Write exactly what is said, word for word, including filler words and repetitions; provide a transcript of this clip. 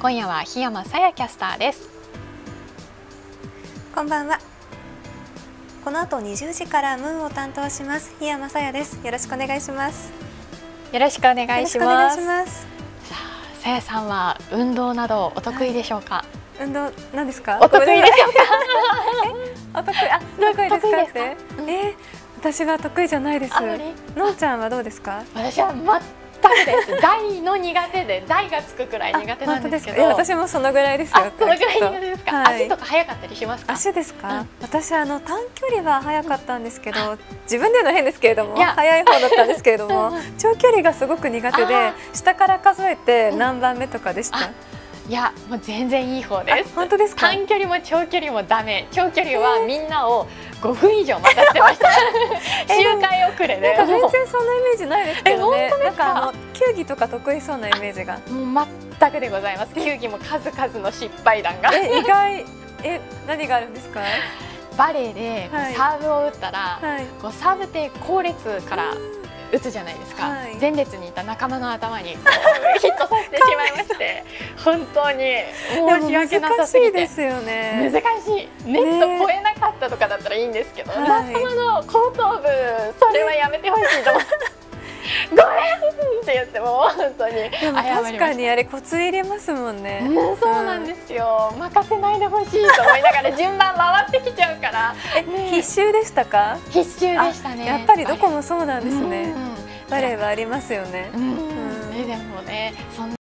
今夜は檜山さやキャスターです。 こんばんは。この後にじゅうじからムーンを担当します檜山さやです。よろしくお願いします。 よろしくお願いします。さあ、さやさんは運動などお得意でしょうか？はい、 運動なんですか？ お得意でしょうか？お得意、あ、得意ですかって？えー、私は得意じゃないです。のんちゃんはどうですか？ 私は全くです。大の苦手で、大がつくくらい苦手なんですけど。 私もそのぐらいですよ。 そのぐらい苦手ですか？はい、足とか速かったりしますか？ 足ですか？うん、私あの短距離は速かったんですけど、自分で言うの変ですけれども、速い方だったんですけれども、長距離がすごく苦手で、下から数えて何番目とかでした。 いや、もう全然いい方です。 本当ですか？ 短距離も長距離もダメ。長距離はみんなをごふん以上待たせてました。周回遅れで。 全然そんなイメージないですけどね。なんかあの球技とか得意そうなイメージが。 もう全くでございます。球技も数々の失敗談が。 え、意外。え、何があるんですか？ バレーでサーブを打ったら、こうサーブって後列から打つじゃないですか。はい、前列にいた仲間の頭にこうヒットさせてしまいまして、本当に申し訳なさすぎて。難しいですよね。難しい。ネット越えなかったとかだったらいいんですけど、はい、仲間の後頭部それはやめてほしいと思って。ごめんって言っても本当に謝りました。 確かにあれコツ入れますもんね。 うん、そうなんですよ。任せないでほしいと思いながら順番回ってきちゃうから。 え、必修でしたか？ 必修でしたね。 やっぱりどこもそうなんですね。バレーはありますよね。 うん、でもね、そんな